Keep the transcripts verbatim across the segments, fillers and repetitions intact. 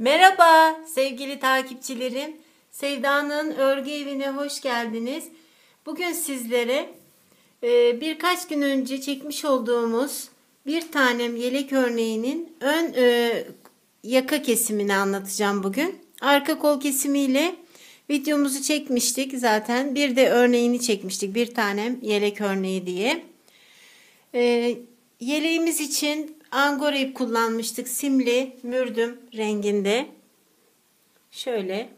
Merhaba sevgili takipçilerim. Sevda'nın örgü evine hoş geldiniz. Bugün sizlere e, birkaç gün önce çekmiş olduğumuz bir tanem yelek örneğinin ön e, yaka kesimini anlatacağım bugün. Arka kol kesimiyle videomuzu çekmiştik zaten. Bir de örneğini çekmiştik. Bir tanem yelek örneği diye. E, yeleğimiz için angora ip kullanmıştık. Simli mürdüm renginde. Şöyle.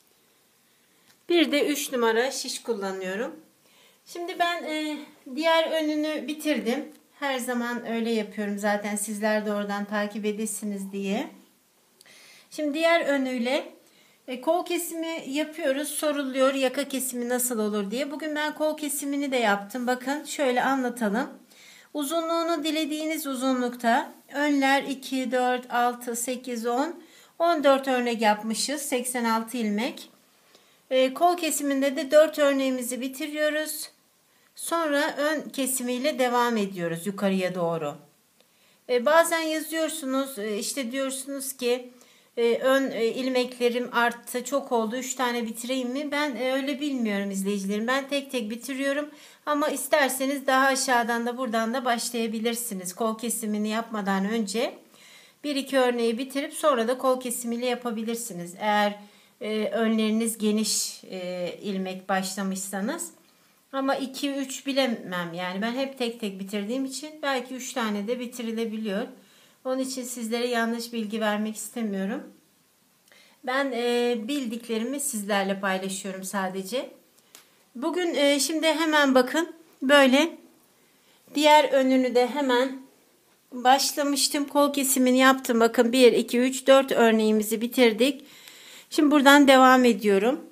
Bir de üç numara şiş kullanıyorum. Şimdi ben e, diğer önünü bitirdim. Her zaman öyle yapıyorum. Zaten sizler de oradan takip edesiniz diye. Şimdi diğer önüyle e, kol kesimi yapıyoruz. Soruluyor yaka kesimi nasıl olur diye. Bugün ben kol kesimini de yaptım. Bakın şöyle anlatalım. Uzunluğunu dilediğiniz uzunlukta önler iki, dört, altı, sekiz, on, on dört örnek yapmışız. seksen altı ilmek. E, kol kesiminde de dört örneğimizi bitiriyoruz. Sonra ön kesimiyle devam ediyoruz yukarıya doğru. E, bazen yazıyorsunuz e, işte diyorsunuz ki e, ön e, ilmeklerim arttı, çok oldu, üç tane bitireyim mi? Ben e, öyle bilmiyorum izleyicilerim. Ben tek tek bitiriyorum. Ama isterseniz daha aşağıdan da buradan da başlayabilirsiniz. Kol kesimini yapmadan önce bir iki örneği bitirip sonra da kol kesimiyle yapabilirsiniz. Eğer e, önleriniz geniş e, ilmek başlamışsanız. Ama iki üç bilemem. Yani ben hep tek tek bitirdiğim için belki üç tane de bitirilebiliyor. Onun için sizlere yanlış bilgi vermek istemiyorum. Ben e, bildiklerimi sizlerle paylaşıyorum sadece. Bugün e, şimdi hemen bakın böyle diğer önünü de hemen başlamıştım. Kol kesimini yaptım. Bakın bir, iki, üç, dört örneğimizi bitirdik. Şimdi buradan devam ediyorum.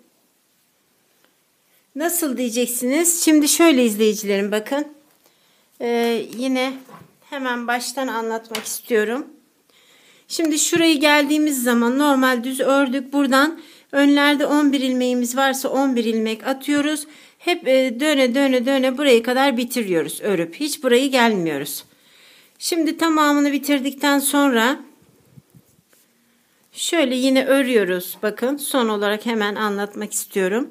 Nasıl diyeceksiniz? Şimdi şöyle izleyicilerim bakın. Ee, yine hemen baştan anlatmak istiyorum. Şimdi şurayı geldiğimiz zaman normal düz ördük. Buradan önlerde on bir ilmeğimiz varsa on bir ilmek atıyoruz. Hep e, döne döne döne buraya kadar bitiriyoruz örüp. Hiç burayı gelmiyoruz. Şimdi tamamını bitirdikten sonra şöyle yine örüyoruz. Bakın son olarak hemen anlatmak istiyorum.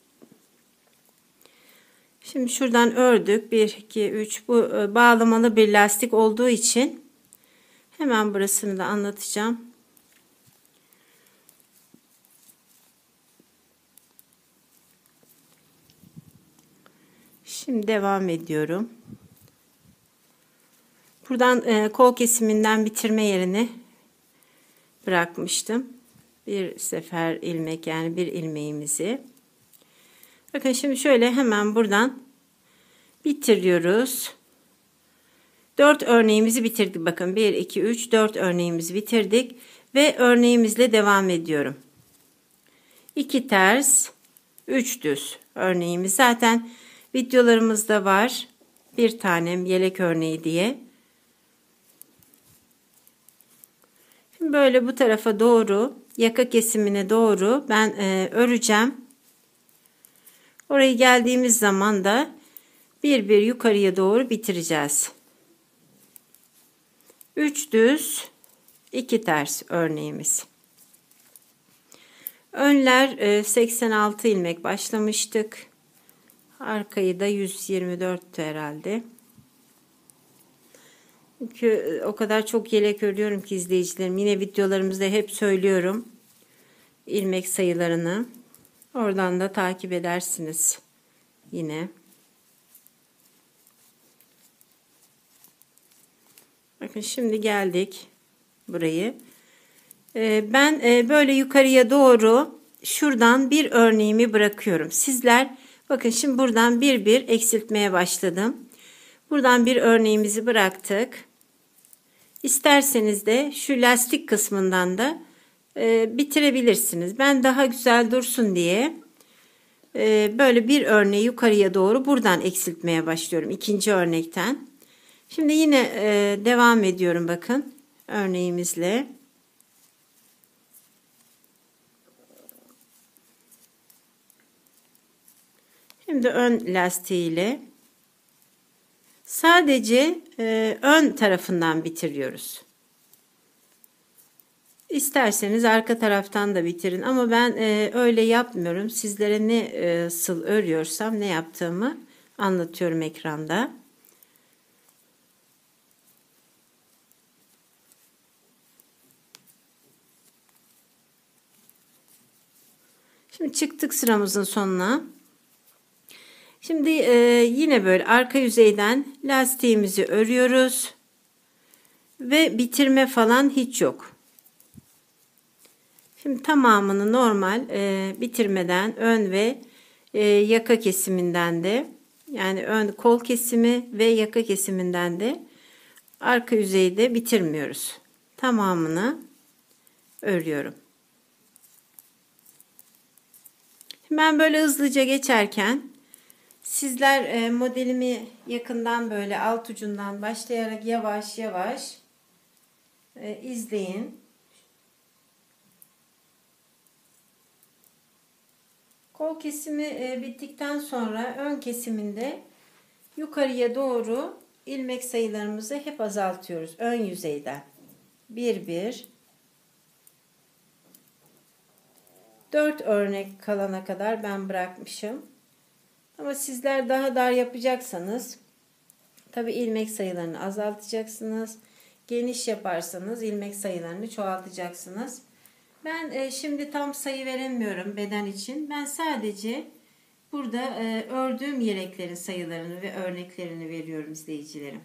Şimdi şuradan ördük. bir, iki, üç. Bu bağlamalı bir lastik olduğu için hemen burasını da anlatacağım. Şimdi devam ediyorum. Buradan e, kol kesiminden bitirme yerini bırakmıştım. Bir sefer ilmek, yani bir ilmeğimizi. Bakın şimdi şöyle hemen buradan bitiriyoruz. dört örneğimizi bitirdik. Bakın bir, iki, üç, dört örneğimizi bitirdik. Ve örneğimizle devam ediyorum. iki ters, üç düz örneğimiz. Zaten videolarımızda var. Bir tanem yelek örneği diye. Şimdi böyle bu tarafa doğru, yaka kesimine doğru ben e, öreceğim. Oraya geldiğimiz zaman da bir bir yukarıya doğru bitireceğiz. üç düz, iki ters örneğimiz. Önler seksen altı ilmek başlamıştık. Arkayı da yüz yirmi dört herhalde. Çünkü o kadar çok yelek örüyorum ki izleyicilerim. Yine videolarımızda hep söylüyorum ilmek sayılarını. Oradan da takip edersiniz yine. Bakın şimdi geldik burayı. Ee, ben e, böyle yukarıya doğru şuradan bir örneğimi bırakıyorum. Sizler bakın şimdi buradan bir bir eksiltmeye başladım. Buradan bir örneğimizi bıraktık. İsterseniz de şu lastik kısmından da e, bitirebilirsiniz. Ben daha güzel dursun diye e, böyle bir örneği yukarıya doğru buradan eksiltmeye başlıyorum. İkinci örnekten. Şimdi yine e, devam ediyorum bakın örneğimizle. Şimdi ön lastiğiyle sadece e, ön tarafından bitiriyoruz. İsterseniz arka taraftan da bitirin ama ben e, öyle yapmıyorum. Sizlere ne e, sıl örüyorsam ne yaptığımı anlatıyorum ekranda. Şimdi çıktık sıramızın sonuna. Şimdi e, yine böyle arka yüzeyden lastiğimizi örüyoruz. Ve bitirme falan hiç yok. Şimdi tamamını normal e, bitirmeden ön ve e, yaka kesiminden de, yani ön kol kesimi ve yaka kesiminden de arka yüzeyde bitirmiyoruz. Tamamını örüyorum. Şimdi ben böyle hızlıca geçerken sizler e, modelimi yakından böyle alt ucundan başlayarak yavaş yavaş e, izleyin. Kol kesimi e, bittikten sonra ön kesiminde yukarıya doğru ilmek sayılarımızı hep azaltıyoruz. Ön yüzeyden. bir bir dört örnek kalana kadar ben bırakmışım. Ama sizler daha dar yapacaksanız tabi ilmek sayılarını azaltacaksınız. Geniş yaparsanız ilmek sayılarını çoğaltacaksınız. Ben e, şimdi tam sayı veremiyorum beden için. Ben sadece burada e, ördüğüm yeleklerin sayılarını ve örneklerini veriyorum izleyicilerim.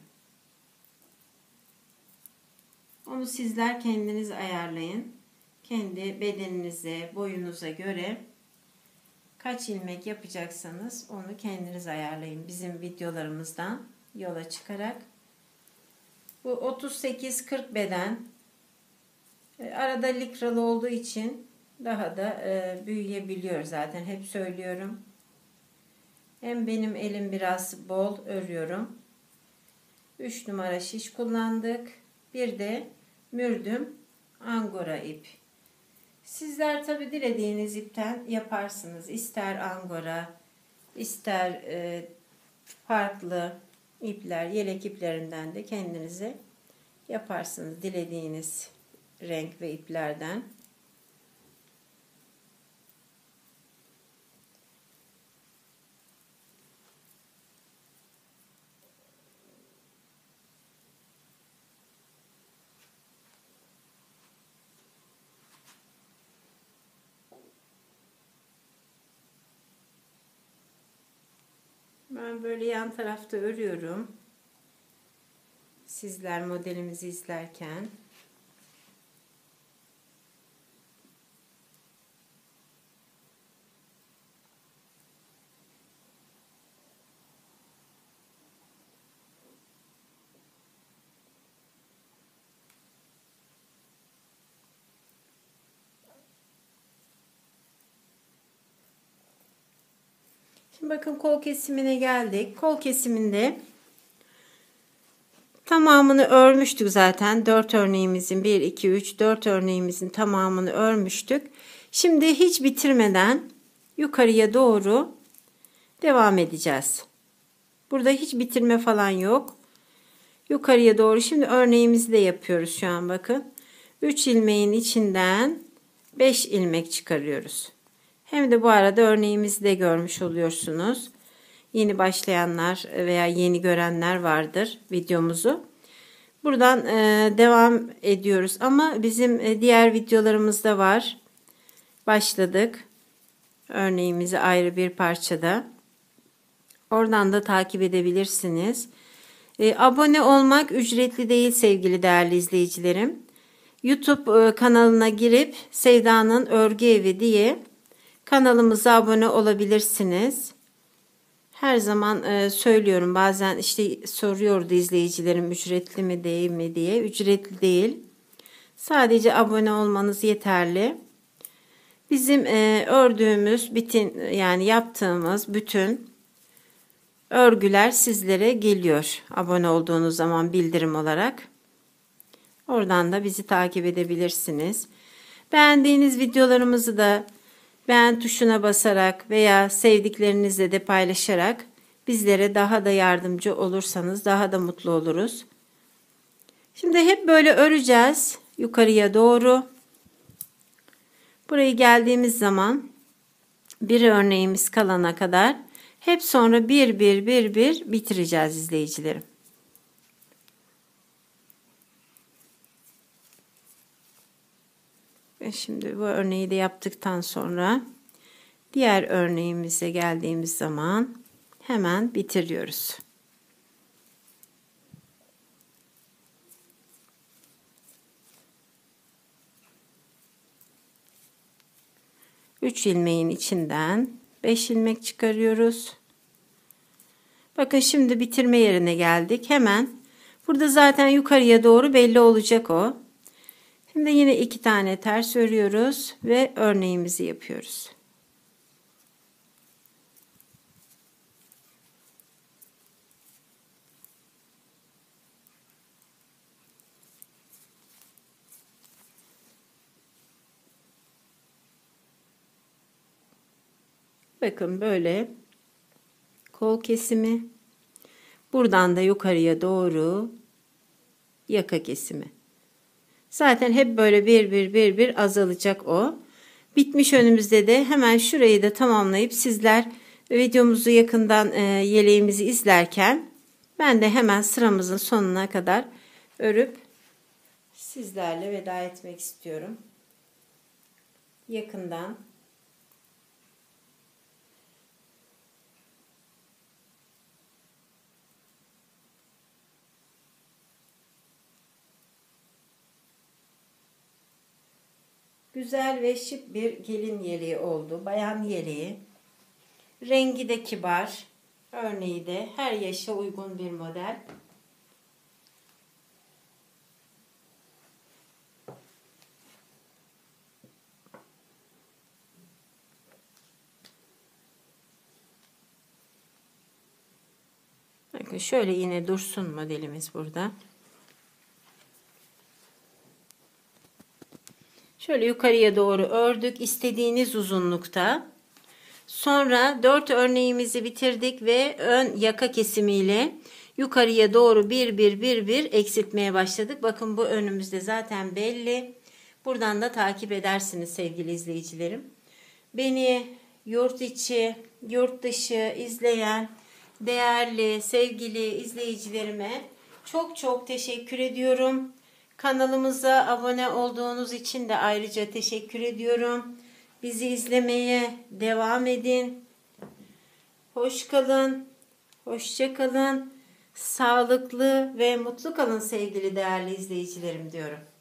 Onu sizler kendiniz ayarlayın. Kendi bedeninize, boyunuza göre kaç ilmek yapacaksanız onu kendiniz ayarlayın. Bizim videolarımızdan yola çıkarak. Bu otuz sekiz kırk beden. Arada likralı olduğu için daha da e, büyüyebiliyor zaten. Hep söylüyorum. Hem benim elim biraz bol örüyorum. üç numara şiş kullandık. Bir de mürdüm angora ip. Sizler tabi dilediğiniz ipten yaparsınız. İster angora, ister e, farklı ipler, yelek iplerinden de kendinize yaparsınız. Dilediğiniz renk ve iplerden. Ben böyle yan tarafta örüyorum. Sizler modelimizi izlerken. Şimdi bakın kol kesimine geldik. Kol kesiminde tamamını örmüştük zaten. dört örneğimizin bir, iki, üç, dört örneğimizin tamamını örmüştük. Şimdi hiç bitirmeden yukarıya doğru devam edeceğiz. Burada hiç bitirme falan yok. Yukarıya doğru şimdi örneğimizi de yapıyoruz şu an bakın. üç ilmeğin içinden beş ilmek çıkarıyoruz. Hem de bu arada örneğimizi de görmüş oluyorsunuz. Yeni başlayanlar veya yeni görenler vardır videomuzu. Buradan e, devam ediyoruz ama bizim e, diğer videolarımızda var. Başladık. Örneğimizi ayrı bir parçada. Oradan da takip edebilirsiniz. E, abone olmak ücretli değil sevgili değerli izleyicilerim. YouTube e, kanalına girip Sevda'nın Örgü Evi diye kanalımıza abone olabilirsiniz. Her zaman e, söylüyorum, bazen işte soruyordu izleyicilerim ücretli mi değil mi diye. Ücretli değil. Sadece abone olmanız yeterli. Bizim e, ördüğümüz bütün, yani yaptığımız bütün örgüler sizlere geliyor. Abone olduğunuz zaman bildirim olarak. Oradan da bizi takip edebilirsiniz. Beğendiğiniz videolarımızı da beğen tuşuna basarak veya sevdiklerinizle de paylaşarak bizlere daha da yardımcı olursanız daha da mutlu oluruz. Şimdi hep böyle öreceğiz yukarıya doğru. Buraya geldiğimiz zaman bir örneğimiz kalana kadar hep sonra bir bir bir bir bitireceğiz izleyicilerim. Ve şimdi bu örneği de yaptıktan sonra diğer örneğimize geldiğimiz zaman hemen bitiriyoruz. üç ilmeğin içinden beş ilmek çıkarıyoruz. Bakın şimdi bitirme yerine geldik. Hemen burada zaten yukarıya doğru belli olacak o. Şimdi yine iki tane ters örüyoruz ve örneğimizi yapıyoruz. Bakın böyle kol kesimi, buradan da yukarıya doğru yaka kesimi. Zaten hep böyle bir bir bir bir azalacak o. Bitmiş önümüzde de hemen şurayı da tamamlayıp sizler videomuzu yakından e, yeleğimizi izlerken ben de hemen sıramızın sonuna kadar örüp sizlerle veda etmek istiyorum. Yakından. Güzel ve şık bir gelin yeleği oldu. Bayan yeleği. Rengi de kibar. Örneği de her yaşa uygun bir model. Bakın şöyle yine dursun modelimiz burada. Şöyle yukarıya doğru ördük istediğiniz uzunlukta. Sonra dört örneğimizi bitirdik ve ön yaka kesimiyle yukarıya doğru bir bir bir bir eksiltmeye başladık. Bakın bu önümüzde zaten belli. Buradan da takip edersiniz sevgili izleyicilerim. Beni yurt içi, yurt dışı izleyen değerli sevgili izleyicilerime çok çok teşekkür ediyorum. Kanalımıza abone olduğunuz için de ayrıca teşekkür ediyorum. Bizi izlemeye devam edin. Hoş kalın, hoşça kalın, sağlıklı ve mutlu kalın sevgili değerli izleyicilerim diyorum.